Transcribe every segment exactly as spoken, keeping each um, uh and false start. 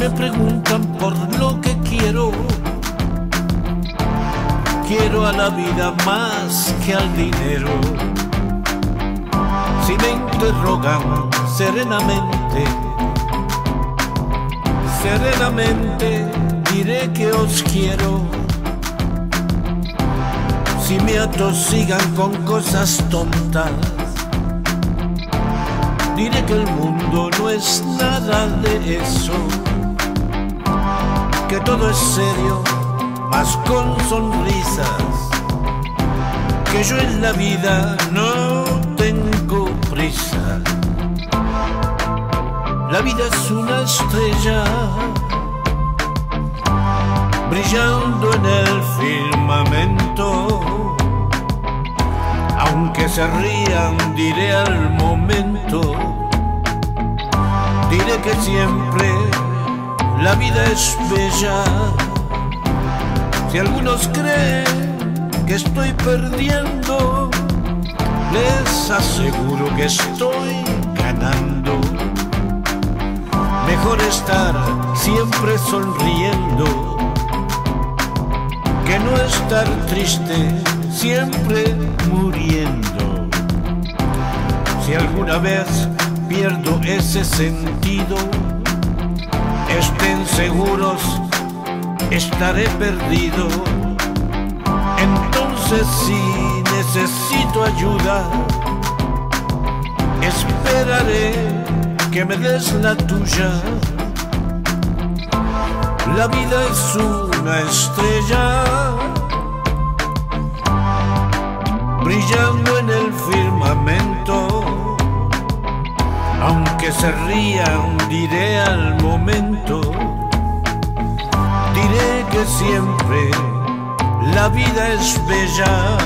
me preguntan por lo que quiero, quiero a la vida más que al dinero. Si me interrogan serenamente, serenamente diré que os quiero. Si me atosigan con cosas tontas, diré que el mundo no es nada de eso, que todo es serio, mas con sonrisas, que yo en la vida no tengo prisa. La vida es una estrella brillando en el firmamento. Aunque se rían, diré al momento, diré que siempre la vida es bella. Si algunos creen que estoy perdiendo, les aseguro que estoy ganando. Mejor estar siempre sonriendo que no estar triste siempre muriendo. Si alguna vez pierdo ese sentido, estén seguros, estaré perdido. Entonces si necesito ayuda, esperaré que me des la tuya. La vida es una estrella brillando en el firmamento. Aunque se rían, diré al momento, diré que siempre la vida es bella.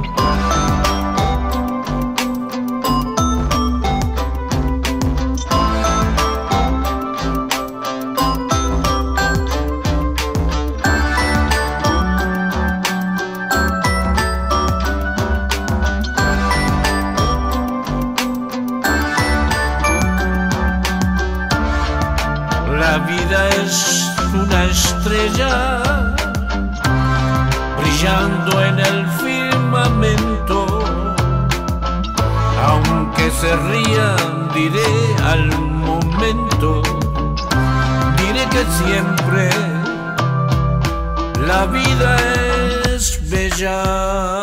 La vida es una estrella brillando en el firmamento. Aunque se rían, diré al momento, diré que siempre la vida es bella.